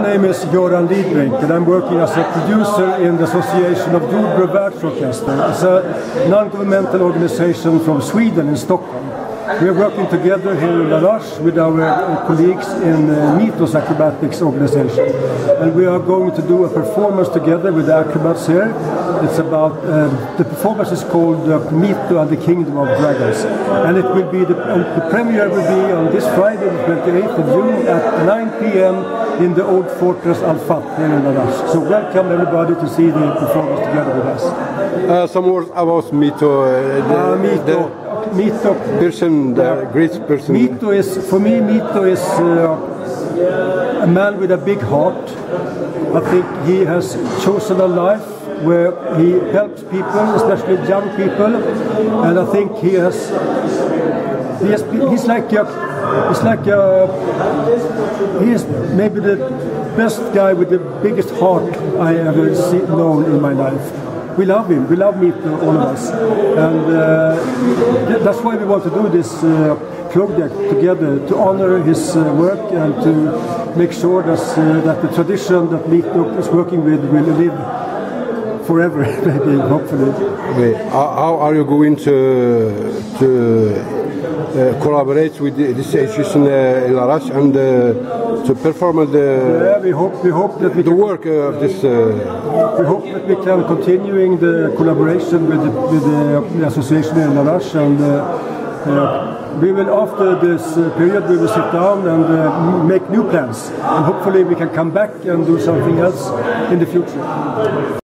name is Göran Lidbrink, and I'm working as a producer in the Association of Jordbro Världsorkester. It's a non-governmental organization from Sweden in Stockholm. We are working together here in Larache with our colleagues in Mythos Acrobatics organization. And we are going to do a performance together with the acrobats here. It's about, the performance is called Mythos and the Kingdom of Dragons. And it will be, the premiere will be on this Friday, the 28th of June at 9 p.m. in the old fortress Al-Fat here in Larache. So welcome everybody to see the performance together with us. Some words about Mythos. Mythos person, the great person. Mythos is, for me, Mythos is a man with a big heart. I think he has chosen a life where he helps people, especially young people, and I think he's maybe the best guy with the biggest heart I ever known in my life. We love him, we love Mythos, all of us, and that's why we want to do this project together, to honor his work and to make sure that the tradition that Mythos is working with will live forever, maybe, hopefully. Okay. How are you going to collaborate with this institution in Larache and to perform we hope that the work of this. We hope that we can continuing the collaboration with the association in Larache, and we will, after this period, we will sit down and make new plans, and hopefully we can come back and do something else in the future.